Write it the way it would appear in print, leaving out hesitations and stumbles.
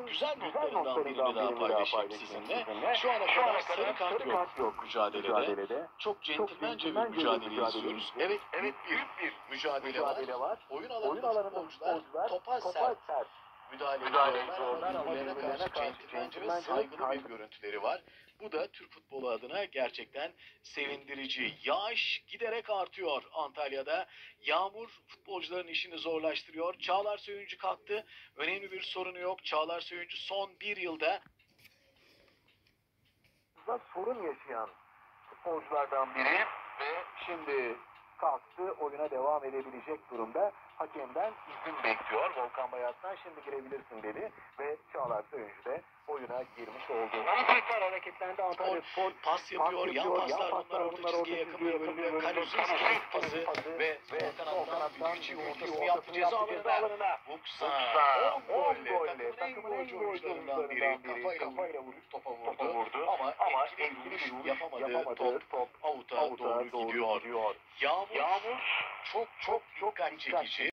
güzel notlarından birini daha paylaşayım sizinle. Şu ana kadar sarı kart yok mücadelede. Çok centilmence bir mücadele izliyoruz. Evet, büyük bir mücadele var. Oyun alanında futbolcular topa sert müdahale ediyorlar ama birbirlerine karşı centilmence ve saygılı bir görüntüleri var. Bu da Türk futbolu adına gerçekten sevindirici. Yağış giderek artıyor Antalya'da. Yağmur futbolcuların işini zorlaştırıyor. Çağlar Söyüncü kalktı. Önemli bir sorunu yok. Çağlar Söyüncü son bir yılda sorun yaşayan futbolculardan biri ve şimdi kalktı, oyuna devam edebilecek durumda. Hakemden izin bekliyor. Volkan Bayat'tan şimdi girebilirsin dedi ve Çağlar Söyüncü de oyuna girmiş oldu. Tekrar hareketlendi Antalya Spor. Pas yapıyor, yan paslar bunlar orta çizgiye yakın bir bölümde. Kaluzinski pası ve sol kanattan Büyükçi ortasını yaptı ceza alanına. Buksa 10 golle takımın en golcü oyuncularından biri. Kafayla vurup topa vurdu. Ama etkili bir vuruş yapamadı. Top avuta doğru gidiyor. Yağmur çok dikkat çekici.